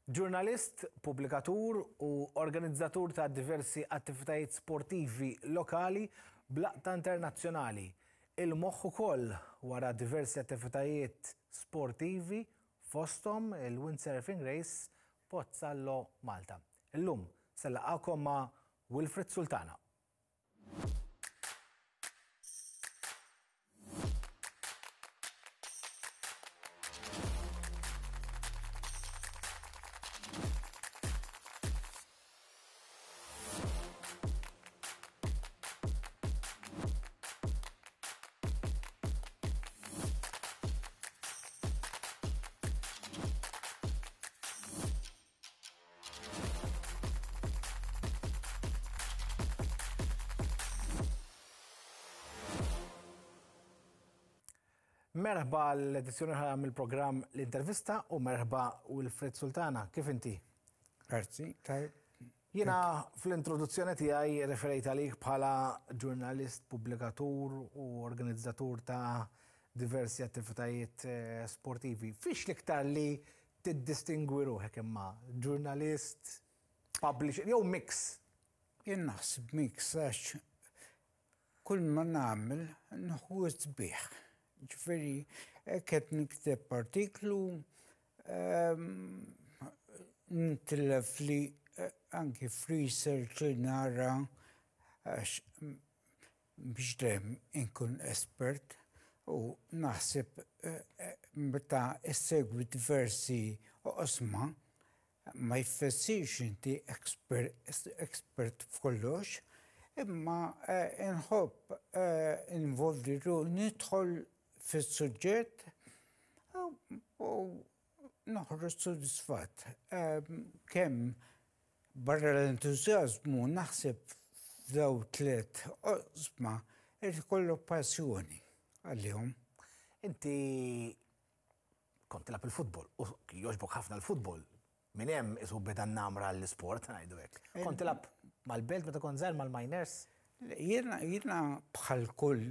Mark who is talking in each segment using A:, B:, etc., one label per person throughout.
A: Ġurnalist, pubblikatur u organizzatur ta' diversi attivitajiet sportivi lokali b'laqta internazzjonali. Il-moħħ ukoll wara diversi attivitajiet sportivi fosthom il-windsurfing race Pozzallo Malta. Illum se nlaqgħukom ma' Wilfred Sultana. Merħba l-edizzjoni ħara mill-programm l-intervista u merħba Wilfred Sultana. Kif inti?
B: Grazzi, tajb.
A: Jiena fl-introduzzjoni tiegħi referejt għalik bħala ġurnalist, pubblikatur u organizzatur ta' diversi attivitajiet sportivi. Fiex l-iktar li tiddistingwi ruħek imma ġurnalist, publisher, jew mix?
B: Jien naħseb mix għax kull ma nagħmel nħu sbieħ. Ġifieri qed nikteb artiklu nitilef li anke f'research li nara għax biex dejjem inkun espert u naħseb meta issegwi diversi oqsma ma jfissirx inti expert f'kollox, imma inħobb involvi nidħol fis-suġġett u noħroġ sodisfatt. Kemm barra l-entużjażmu naħseb f'daw tliet oqsma irid ikollok passjoni għalihom.
A: Inti kont tilab il-futbol u jogħġbok ħafna l-futbol. Min hemm isu beda namra l-isport ngħidu hekk. Kont tilab mal-belt meta kont żgħar mal-miners?
B: Jiena bħal kull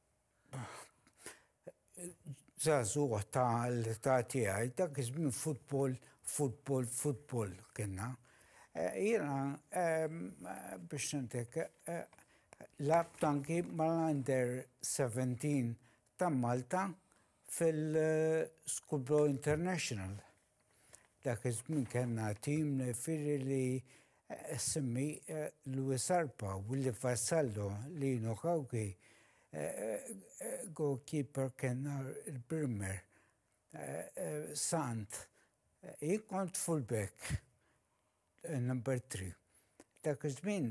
B: żagħżugħ tal-età tiegħi dak iż-żmien futbol kienna. Jiena biex nintek labt anki mal-under 17 ta' Malta fil-Schoolboy International. Dak iż-żmien kellna tim nefiri li semmi Luis Arpa, Willi Vassallo, Lino Kawki, goalkeeper kena il-Birmer, Sant. Jien kont fullback, number 3. Dak iż-żmien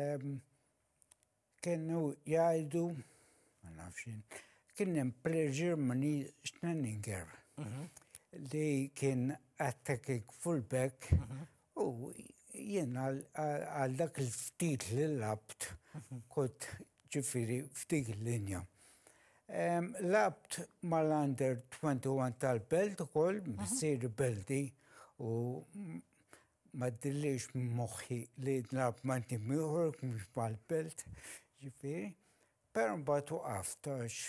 B: kienu jgħidu, ma nafx, kien hemm Player Germany Schnellinger li kien attacking fullback u jien għal dak il-ftit li labt kont ġifieri f'dik il-linja. Labt mal-under 21 tal-belt ukoll missier beldi u ma ddillix moħħi li nlab ma' tim ieħor mhux mal-belt ġifieri, però mbagħad waqaft għax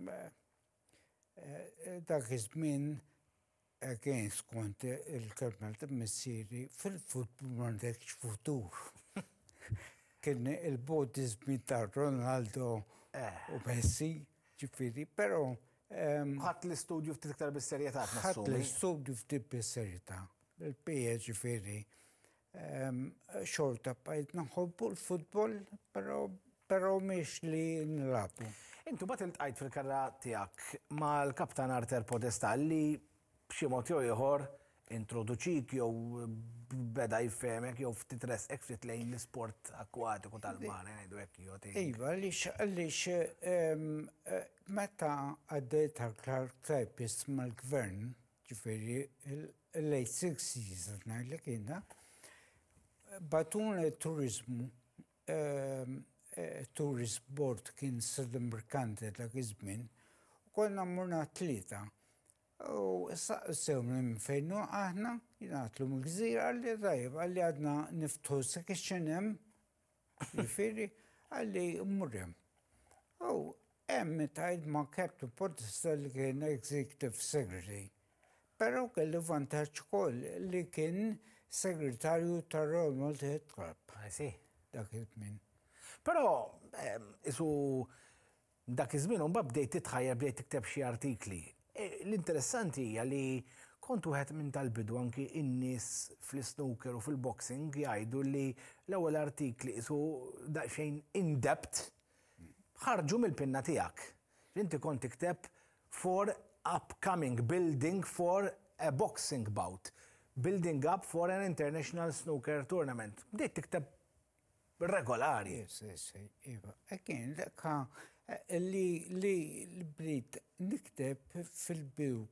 B: dak iż-żmien against kont il-kelma ta' missieri fil-futbol m'għandekx futur. Kien il-bodizmi ta' Ronaldo u Messi, ġifieri, però
A: ħadd l-istudju ftit iktar bis-serjetà
B: ħadd l-istudju ftit bis-serjetà. Il-pija ġifieri xorta bqajt naħobbu l-futbol, però mhix li nilagħbu.
A: Intu bagħad iltqajt fil-karra tiegħek mal-Kaptan Arter Podesta li b'xi mod jew ieħor introduċik jew beda jifhemek jew ftit resqek ftit lejn l-isport akwatiku tal-mare ngħidu hekk jew
B: Iva, għaliex meta għaddejt tal-Clark Typist mal-gvern, ġifieri il-late 60s ngħidlek jiena, batuna t-turizmu, tourist board kien Sir Mercante dak iż-żmien, konna mmurna tlieta. U sew minn fejnu aħna jingħatlu mill-gżira għalli tajjeb għalli għadna niftħu section hemm, jiġifieri għalli mmur hemm. U hemm meta ma' Captain Podesta li kien Executive Secretary. Pero kelli vantaġġ ukoll li kien segretarju tar-Royal Maltese Club.
A: I see.
B: Dak iż-żmien.
A: Però, isu dak iż-żmien mbagħad bdejt titħajjar bdejt tikteb xi artikli. L-interessanti hija li kont wieħed minn tal-bidu anki in-nies fl-snooker u fil-boxing jgħidu li l-ewwel artikli isu daqsxejn in-depth ħarġu mill-pinna tiegħek. Inti kont tikteb for upcoming building for a boxing bout. Building up for an international snooker tournament. Bdejt tikteb regolari.
B: Iva. Kien dakka li brid nikteb fil-biw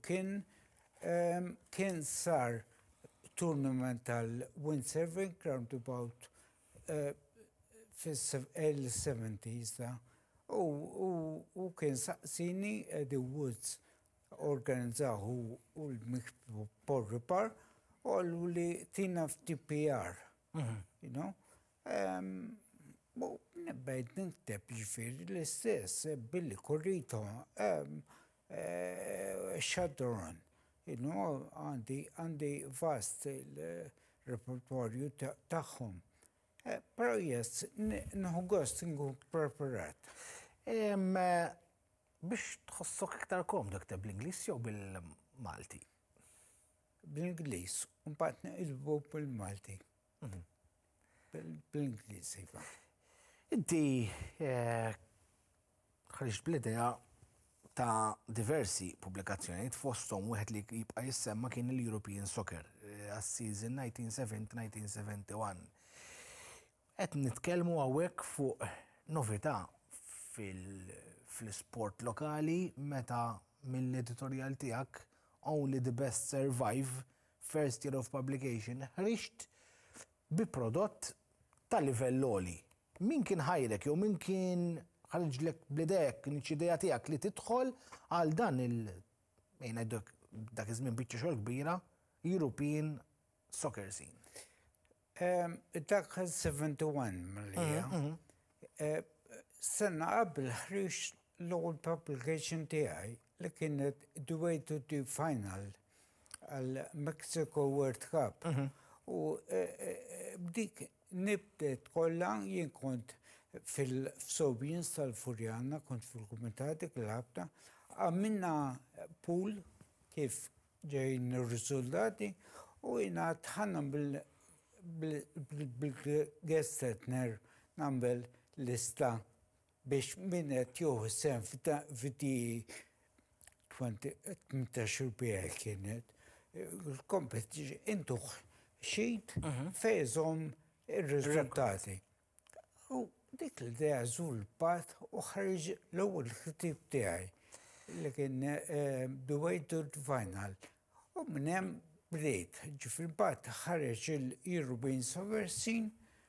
B: kien sar tournament tal-windsurfing round about fil-70s da. U kien saqsini Eddie Woods organizzahu u l-mikbu porripar u għallu li tina f'TPR, you know? Nebbejt nikteb ġifiri l-istess, billi korrito, Shadowrun, you know, għandi vast il-repertorju taħħom. Pero jess, nħu gost nkun preparat.
A: Biex tħossok iktar komdu kteb bl-Inglis jew bil-Malti?
B: Bl-Inglis, un patna il-bu bil-Malti. Bl-Inglis, iva.
A: Inti ħarġt bl-idea ta' diversi pubblikazzjonijiet fosthom wieħed li jibqa' jissemma kien il-European Soccer għas-season 1970-1971. Qed nitkellmu hawnhekk fuq novità fil-sport lokali meta mill-editorial tiegħek Only the Best Survive First Year of Publication ħriġt bi prodott ta' livell għoli. Min kien ħajrek jew min kien ħarġlek bl-idejek l-ideja tiegħek li tidħol għal dan dak iż-żmien biċċa xogħol kbira European Soccer Scene.
B: Dak 71 mal-lija. Sena qabel ħriġ l-ewwel publication tiegħi li kienet The Way to the Final għal Mexico World Cup. U bdik nibdet kollha jien kont fil-Sobiens tal-Furjana, kont fil-Kumitati klabta, għamilna pool kif ġejn ir-riżultati u jiena tħanna bil-guest setner nagħmel lista biex min qed jieħu sehem fiti 18 bieħ kienet il-kompetiġi intuħ xejt fejżhom ir-riżultati. U dik l-idea żulpat u ħarġ l-ewwel ħtieb tiegħi li kien The Way to the Final. U minn hemm bdejt, ġifieri mbagħad ħareġ il-European Soccer Scene.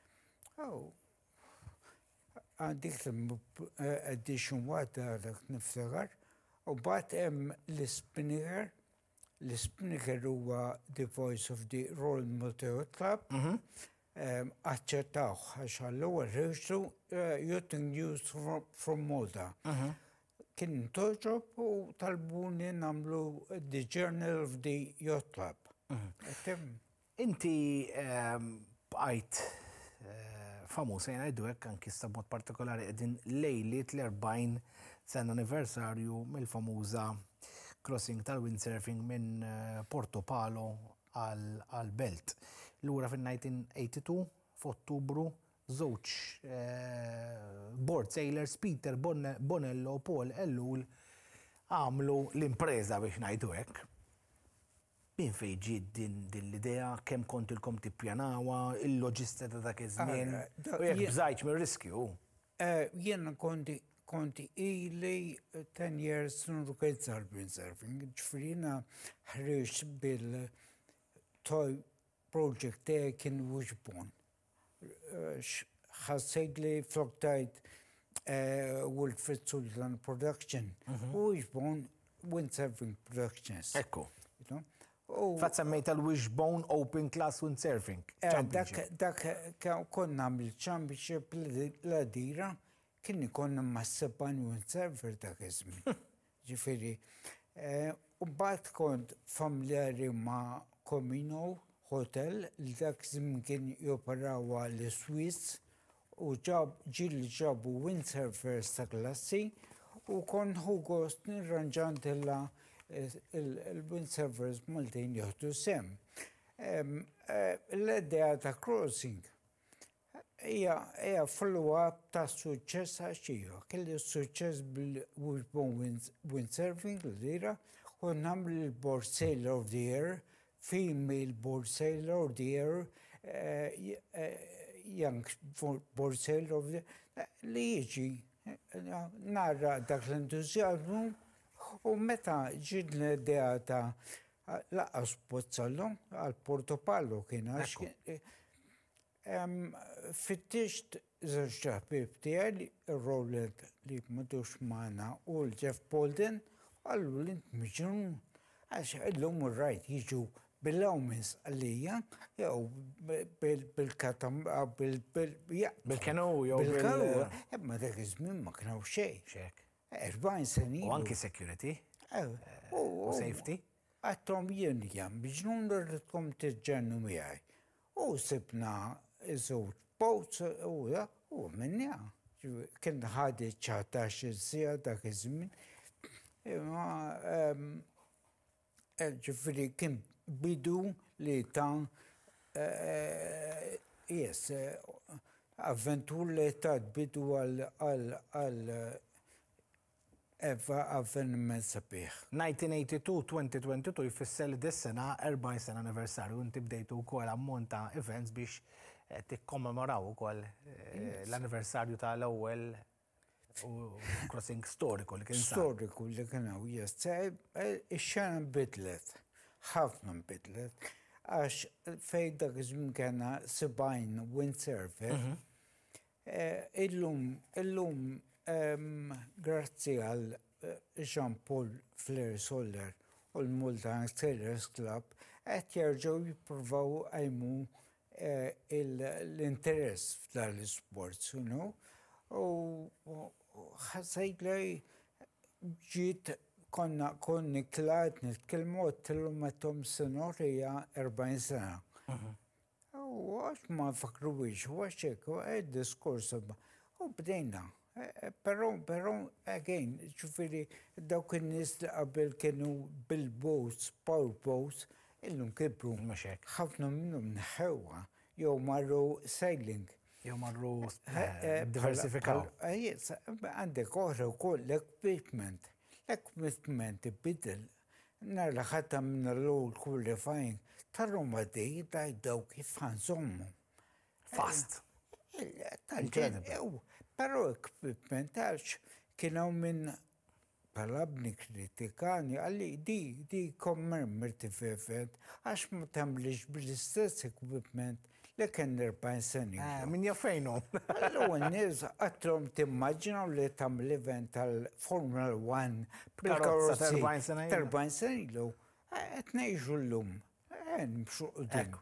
B: Għandik l-edition waħda dak niftakar. U mbagħad hemm l-Spinnaker. L-Spinnaker huwa the voice of the Royal Maltese Club. Aċċettawh għax għall-ewwel ħriġtu Youth News from Malta. Kien toġob u talbuni nagħmlu The Journal of the Yacht Club.
A: Inti bqajt famuż se ngħidu hekk anki mod partikolari qegħdin lejliet l-40 sena anniversarju mill-famuża crossing tal-windsurfing minn Portopalo għal Belt. Lura fin-1982 f'Ottubru żewġ board sailors Peter Bonello u Paul Ellul għamlu l-impreża biex ngħidu hekk. Min fejn ġiet din l-idea, kemm kontilkom tippjanawha, il-loġistika ta' dak iż-żmien, u jekk bżajtx mir-riskju.
B: Jiena konti ili 10 years n-organizzar windsurfing, ġifrina ħriġ bil-toy project tiegħi kien Wishbone. Ħassejt li floktajt Wilfred Sullivan Production, Wishbone Windsurfing Productions.
A: Ekku. Fatt semmejta l-Wishbone Open Class Windsurfing.
B: Dak konna mill-championship l-adira kien ikonna ma' 7 windsurfer dak iżmin. Ġifieri U bat kont familjari ma' Comino Hotel li dak żmien kien joperawa l-Swiss u ġabu windsurfers ta' klassi u konħu gost nirranġantilla il-windsurfers Maltin joħdu sem. L-idea ta' crossing hija follow-up ta' suċċess għaxija. Kelli suċċess bil-wishbone windsurfing l-dira u namlu l-Board Sailor of the Year, female Board Sailor of the Year, young Board Sailor of the Year, li jiġi narra dak l-entuzjazmu u meta ġid l-idea ta' laqqas Pozzallo għal-Portopallo kien għax fittixt żewġ ġabib tiegħi Rowland li m'għadux magħna u l-Jeff Bolden għallu l-int miġnun għax illum rajt jiġu bil-lawmins għalija jew bil-katam
A: Bil-kenu jew
B: bil-kanu. Ma dak iż-żmien ma kienu xejn.
A: Xek.
B: 40 sena.
A: U anki security. U safety.
B: Għattom jien biġnun l-rritkom t-ġennu miħaj. U sibna iż-żewġ boats u minnja. Kien ħadi 19 sija dak iż-żmien. Ġifieri kien bidu li ta' avventur li ta' bidu għal avveniment sabiħ.
A: 1982-2022 jfisser li dis-sena 40 sena anniversarju inti bdejtu wkoll ammont ta' events biex tikkommemoraw ukoll l-anniversarju tal-ewwel crossing storiku li kien sar.
B: Storiku li kien hawn, yes. Ix-xena nbidlet, ħafna nbidlet, għax fejn dak iż-żmien kellna 70 windsurfer. Illum grazzi għal Jean-Paul Flair Soller u l-Multan Sailors Club qed jerġgħu jippruvaw għajmu l-interess fl-sports, you know. U ħassejt li ġiet konni klat nitkellmu għattillu ma' Tom Senor hija 40 sena. U għax ma fakru biex, u għaxek, u għed diskors, u bdejna. Pero, again, ċufiri, dawk in-nies li qabel kienu bil-boats, power boats, illum kibru. ħafna minnhom neħewa, jew marru sailing.
A: Jew marru diversifikaw.
B: Għandek oħra wkoll l-equipment. L-equipment ibidel. Narla ħatta minn l-old qualifying, tarruma dej dawk kif ħanżommu.
A: Fast.
B: Pero equipment għax kienaw minn palabni kritikani għalli di kommermerti fefet għax ma tamlix bil-istess equipment li kien 40 seni.
A: Min jaffejnu.
B: L-għu n-niz għatlom timmaġinaw li tam l-event tal-Formula 1
A: bil-karozza 40 sena.
B: 40 seni l-għu. Għetnejġu l-lum. Mxu qdim.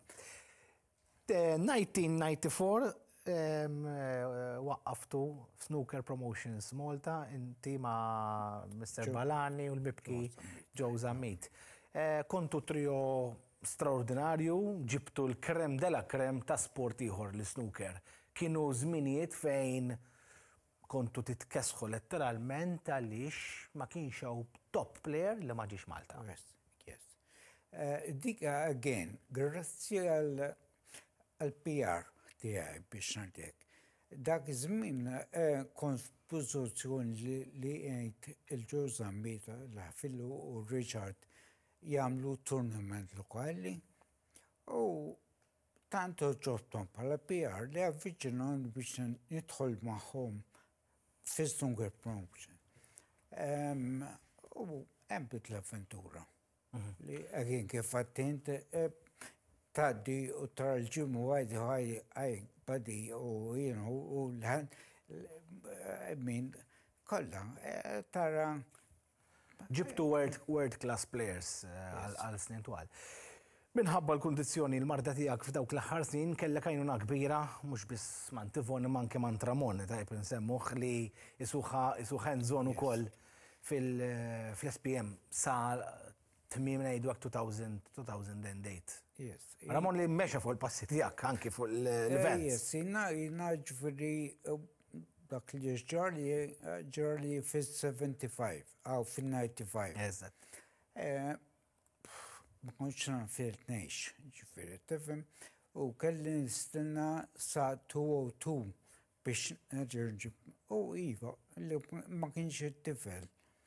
A: 1994 waqqaftu Snooker Promotions Malta inti ma' Mr. Balani u l-Bibki Joe Zammit. Kontu trio straordinarju, ġibtu l-krem della krem ta' sport ieħor l-snooker. Kienu żminijiet fejn kontu titkesħu letteralment għaliex ma kienx hawn top player li ma ġiex Malta.
B: Yes. Dik again, grazzi għal-PR tiegħi biex ngħidlek. Dak iż-żmien kont f'pożizzjoni li għajt il-Joe Zammit, l-ħafillu u Richard jagħmlu tournament lokali u tanto ġobtom bħala PR li avviċinon biex nidħol magħhom fi Snooker Promotion. U hemm l-avventura. Li għagin kif attent taddi u tra l-ġim u għaj badi u l-ħan min kolla tara.
A: Ġibtu world class players għal snin twal. Minħabba l-kondizjoni l-marda tijak f'dawk l-aħħar snin kellek għajnuna kbira, mux biss man Tivon manke man Tramon, tajb nsemmuħ li isuħa nżon ukoll fil-SPM sa tmiem ngħidu 2008.
B: Yes.
A: Ramon li meċa fuq il-passi tiegħek anki fuq l-events.
B: Yes, jina ġifiri dak li ġarli fil-75, għaw fil-95.
A: Eżatt.
B: Ma konċ fil-12, ġifiri, tifem, u kelli nistenna sa 202 biex nerġib. U Iva, li ma kienx it-tifel.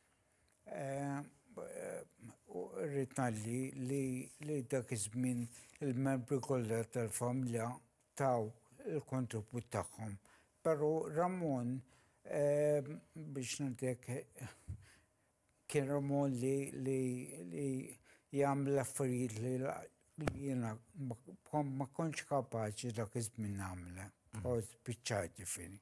B: Rritna li dak iż-żmien il-membri kollha tal-familja taw il-kontribut tagħhom. Però Ramon biex nagħtek kien Ramon li jagħmel affarijiet li jiena ma kontx kapaċi dak iż-żmien nagħmilha. Spiċċat ġifieri.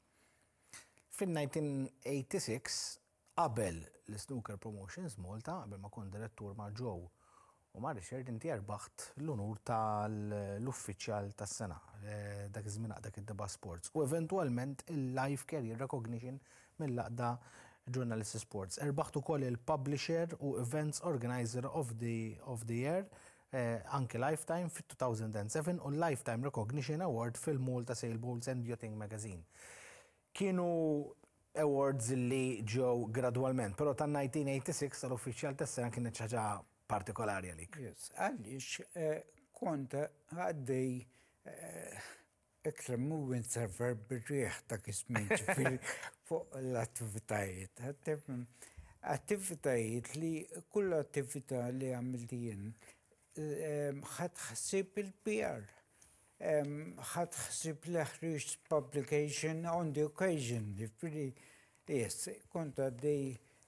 A: Fin-1986 qabel l-Snooker Promotions Malta, qabel ma kont direttur ma' Joe u ma' Richard, inti erbaħt l-unur tal-uffiċjal tas-sena dak iż-żmien dak id-Deba Sports u eventwalment il-Life Career Recognition mill-laqda Journalist Sports. Erbaħt ukoll il-Publisher u Events Organizer of the Year anke Lifetime fit-2007 u l-Lifetime Recognition Award fil-Malta Sailboats and Yachting Magazine. Kienu awards li ġew gradwalment, però tan-1986 tal-uffiċjal tas-sena kienet xi ħaġa partikolari għalik.
B: Yes, għaliex kont għaddej iktar moving server bir-rieħ ta' kismin ġifieri fuq l-attivitajiet. Attivitajiet li kull attività li għamilt jien ħadd ħassib il-PR. ħadd ħsib l-ħriġ publication on the occasion. Yes, kont għaddej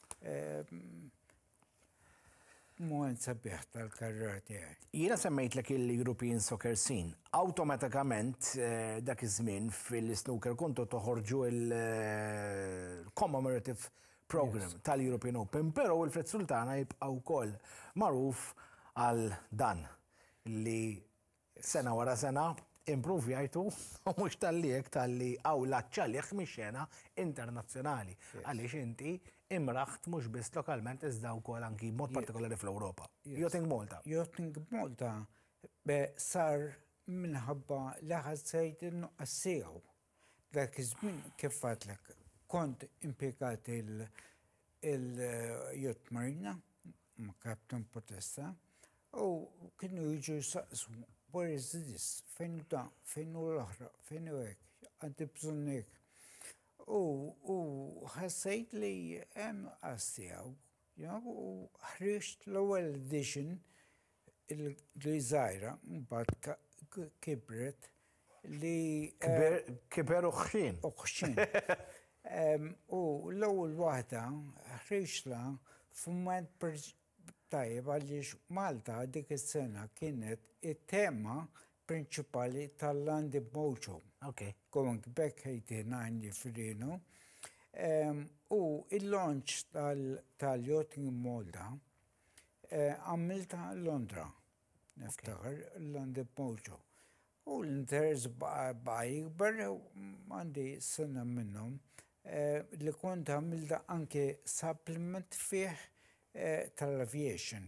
B: moment sabiħ tal-karriera tiegħi.
A: Jiena semmejtlek il-European Soccer Scene. Awtomatikament dak iż-żmien fil-snooker kontu toħorġu il-commemorative program tal-European Open, però il-Fred Sultana jibqa' wkoll magħruf għal dan li sena wara sena improvjajtu u mhux tal-liek tal-li laċċalih mix-xena internazzjonali. Għaliex inti imraħt mhux biss lokalment iżda wkoll anki mod partikolari fl-Ewropa. Yachting Malta.
B: Yachting Malta sar minħabba li ħassejt innuqqas tiegħu. Dak iż-żmien kif għadlek kont impjegat il-Yacht Marina ma' Captain Potesta u kienu jiġu saqsu where is this? Fejn da? Fejn u l-oħra? Fejn u hekk? Għandi bżonn hekk. U ħassejt li hemm qastijaw, u ħriġt l-ewwel edition li żgħira, mbagħad kibret li
A: Kiber uħxin.
B: uħxin. U l-ewwel waħda ħriġtla f'mument tajjeb għaliex Malta dik is-sena kienet it-tema prinċipali tal-Landi Mojo. Going back 89 ġifirinu. U il-launch tal-Yachting Malta għamilta Londra, niftakar, Landi Mojo. U l-interess baqa jikber għandi sena minnhom li kont għamilta anke supplement fih tal-aviation.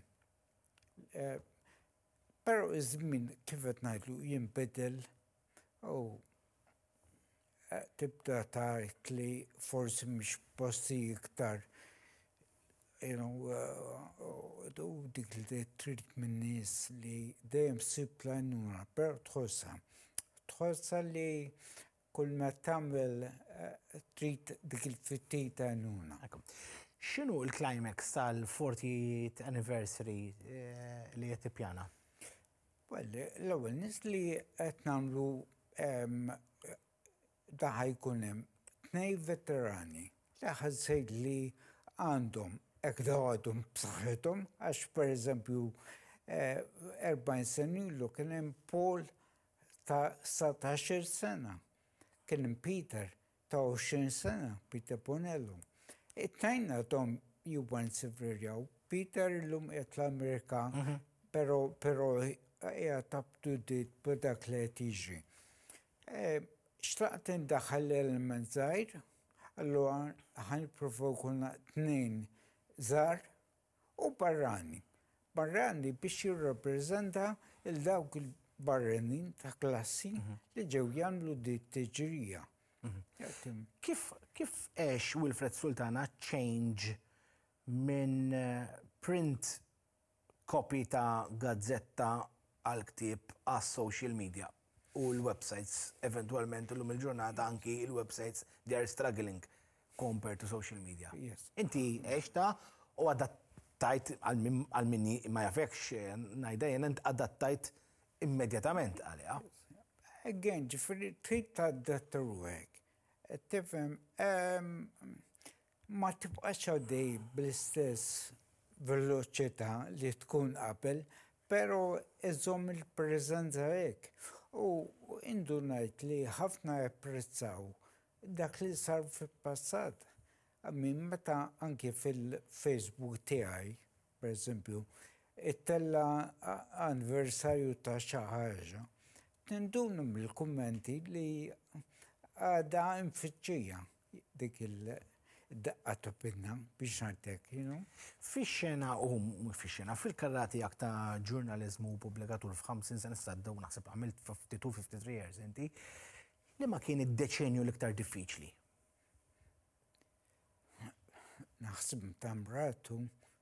B: Pero iż-żmien kif qed ngħidlu jinbidel u tibda tgħid li forsi mhix posti iktar u dik li trid minn nies li dejjem sib l-għajnuna, però tħossha li kull ma tagħmel trid dik il-fittit għajnuna.
A: X'inhu l-climax tal-40th anniversary li qed tippjana?
B: L-ewwel nies li qed nagħmlu daħ jkun hemm tnejn veterani li ħassejt li għandhom hekk għadhom b'saħħithom għax pereżempju 40 sena ilu kien hemm Paul ta' 17 sena. Kien hemm Peter ta' 20 sena, Peter Bonello. It-tnejn għadhom juban severjaw. Peter illum qed l-Amerika, però qiegħed up to date b'dak li qed jiġri. Xtaqt indaħħal l-element żgħir, allura ħanipprovaw kulna tnejn żgħar u barrani. Barrani biex jirrappreżenta il-dawk il-barranin ta' klassi li ġew jagħmlu di t-tiġrija.
A: Kif għex Wilfred Sultana change minn print copy ta' gazzetta għal ktieb għas social media u l-websites, eventualment l-lum il-ġurnata anki l-websites they are struggling compared to social media.
B: Yes.
A: Inti għexta u adattajt għal-minni ma jafekx najda jena adattajt immedjatament għalija.
B: Again, ġifiri, trid ta' d-dattaru għek. Tifem, ma tibqax għaddej bl-istess veloċità li tkun qabel, pero iżom il-prezenza hekk. U indunajt li ħafna japprezzaw dak li sar fil-passat. Min meta anke fil-Facebook tiegħi, per esempio, it-tella anniversarju ta' xi ħaġa, tindunu mill-kummenti li għada infittxija dik il-daqqa topinna biex nartek,
A: Fix-xena fil-karrati jak ta' ġurnalizmu u publikatur f'50 sena s-sadda u naħseb għamilt 52-53 years inti, li ma kien id-deċenju l-iktar diffiċli?
B: Naħseb mtamratu,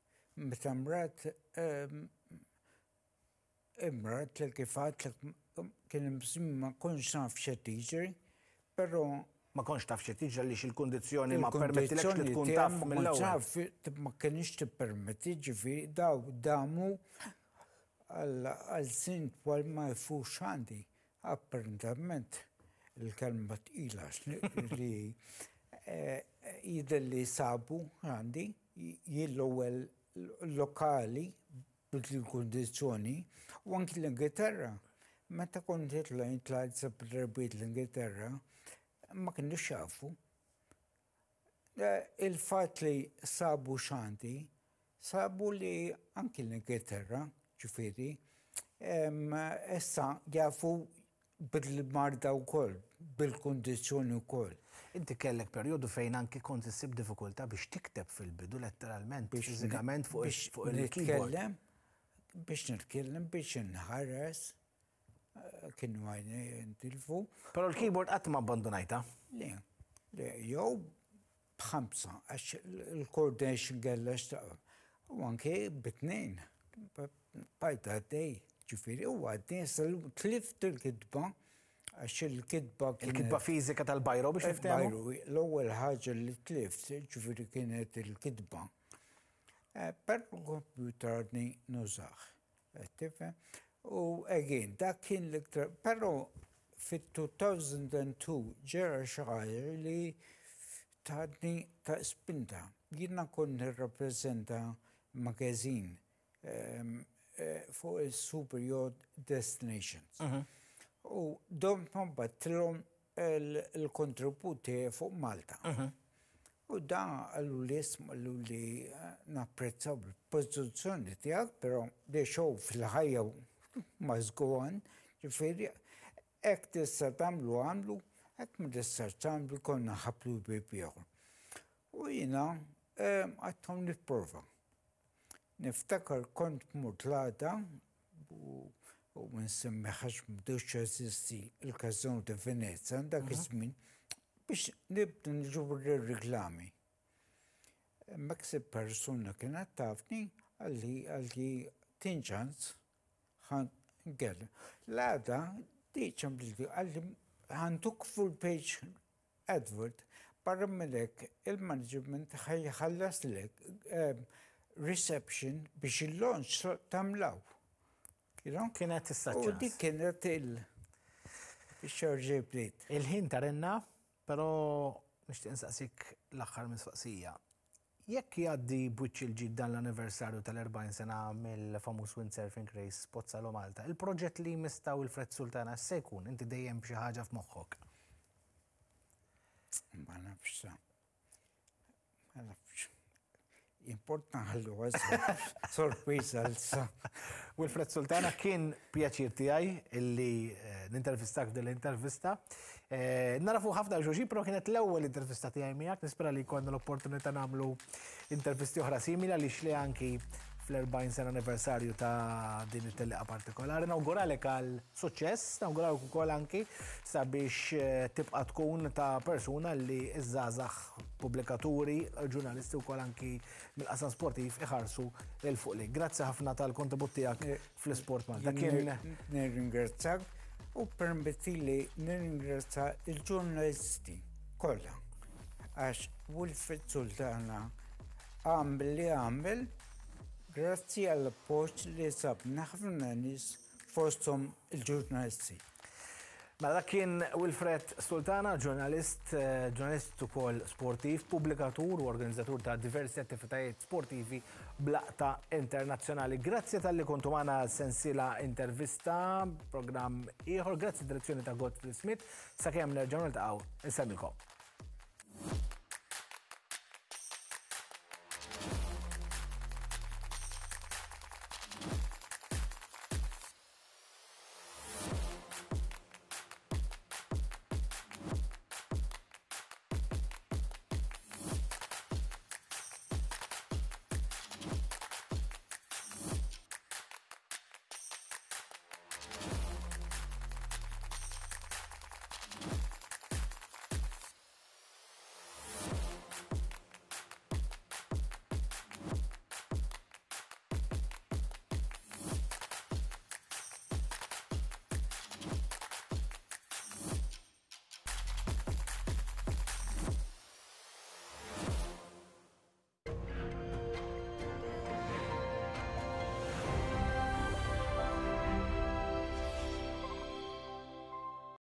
B: imrat li kifat kien ma konx naf xetiġri, pero
A: ma konx taf xetiġri li xil-kondizjoni ma permettilekx li tkun taf mill-ewwel.
B: Ma kienx tippermetti ġifieri daw damu għal sint wal ma jfux għandi. Apparentament il-kelma tqila li jidher li sabu għandi jill-ewwel lokali bil-kundizzjoni u anki l-Ingilterra. Meta kont tlajt sabrebiet l-Ingilterra, ma kienu xafu. Il-fat li sabu xanti, sabu li anki l-Ingilterra, ġifiri, issa jafu bil-marda u koll, bil-kondizjoni u koll.
A: Inti kellek periodu fejn anki kont issib diffikultà biex tikteb fil-bidu letteralment, fiżikament fuq il-keyboard.
B: Biex nitkellem, biex nħares, kienu għajni jintilfu.
A: Pero l-keyboard qatt ma abbandonajta?
B: Le, jow b'ħamsa, għax il-coordination għalla xtaqqa. U anke bitnejn, bajta għaddej, ġifiri, u għaddej, tlift il-kidba, għax il-kidba
A: il-kidba fizika tal-bajro biex niftehmu?
B: L-ewwel ħaġa li tlift, ġifiri kienet il-kidba. Per computer ni nużax. U again, dak kien l-iktar, pero fit-2002 ġera xaħġa li taħdni ta' spinta. Jina kon nirrapprezenta magazin fuq il-Superior Destinations. U dom battilhom il-kontributi fuq Malta. U da għallu li għallu li napprezzaw il-pozizjoni tijak, pero they show fil-ħajja must go on, ġifiri, ek tista tamlu għamlu, ek ma tista tamlu konna ħablu bibjew. U jina għattom nipprova. Niftakar kont mutlata u nsemmeħax mdux jazisti il-kazzon ta' Venezia, dak iż-żmien, biex nibda nġubur il-reklami. Meksib persuna kienet tafni għalli tinċans ħan għalli. L-għada diċam għalli ħantuk full page advert barra mellek il-management ħallas lek reception biex il-launch tamlaw.
A: Kienet
B: U dik kienet il-xarġi blit.
A: Il-ħin tarenna, pero nishtiq nsaqsik l-axħar misfaqsija. Jekk jgħaddi bwiċċ il-ġid dan l-anniversarju tal-40 sena mill-famus windsurfing race Pozzalo Malta, il-proġett li mistaw il-Fred Sultana se jkun inti dejjem xi ħaġa f'moħħok?
B: Ma nafx sa. Ma nafx. Importa ħallu għazza, sorpriza għalsa.
A: Wilfred Sultana kien pjaċir tiegħi illi nintervistak f'din l-intervista. Narafu ħafna ġoġi, pero kienet l-ewwel intervista tiegħi miegħek, nispera li jkollna l-opportunità nagħmlu intervisti oħra simili għaliex li anki fl-40 sena anniversarju ta' din it-telliqa partikolari. Nawguralek għal suċċess, nawguralek ukoll anki sabiex tibqa' tkun ta' persuna li iż-żgħażagħ pubblikaturi, ġurnalisti wkoll anki mill-qasam sportiv iħarsu il fuq li. Grazzi ħafna tal-kontribut tiegħek fl-Isport Malta.
B: Nirringrazzjak u permettili nirringrazzja il-ġurnalisti kollha għax Wilfred Sultana għamel li għamel grazzi għall-appoġġ li sabna ħafna nies fosthom il-ġurnalisti.
A: Mela dak kien Wilfred Sultana, ġurnalist ukoll sportiv, pubblikatur u organizzatur ta' diversi attivitajiet sportivi blaqta internazzjonali. Grazzi tal-li kontu magħna sensiela intervista, programm ieħor, grazzi direzzjoni ta' Godfrey Smith, sakemm nerġgħu niltaqgħu insemmilkom.